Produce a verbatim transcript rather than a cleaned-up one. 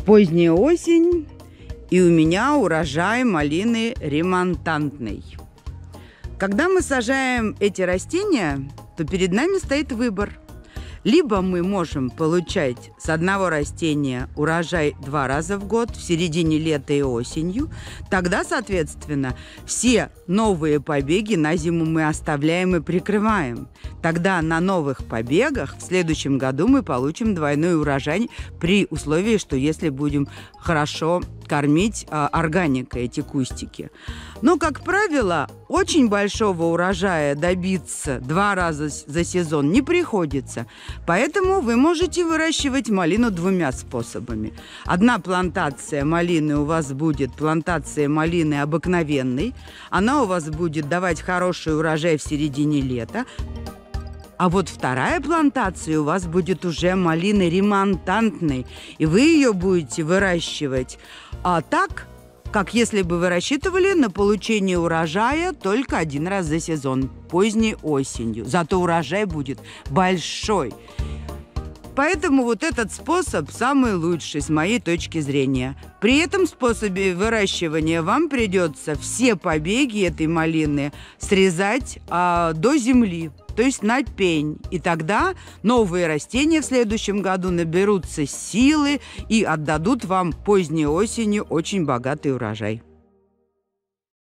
Поздняя осень, и у меня урожай малины ремонтантный. Когда мы сажаем эти растения, то перед нами стоит выбор. Либо мы можем получать с одного растения урожай два раза в год, в середине лета и осенью. Тогда, соответственно, все новые побеги на зиму мы оставляем и прикрываем. Тогда на новых побегах в следующем году мы получим двойной урожай при условии, что если будем хорошо кормить а, органикой эти кустики. Но, как правило, очень большого урожая добиться два раза за сезон не приходится. Поэтому вы можете выращивать малину двумя способами. Одна плантация малины у вас будет плантация малины обыкновенной. Она у вас будет давать хороший урожай в середине лета. А вот вторая плантация у вас будет уже малины ремонтантной, и вы ее будете выращивать а так, как если бы вы рассчитывали на получение урожая только один раз за сезон, поздней осенью. Зато урожай будет большой. Поэтому вот этот способ самый лучший с моей точки зрения. При этом способе выращивания вам придется все побеги этой малины срезать а, до земли, то есть на пень. И тогда новые растения в следующем году наберутся силы и отдадут вам поздней осенью очень богатый урожай.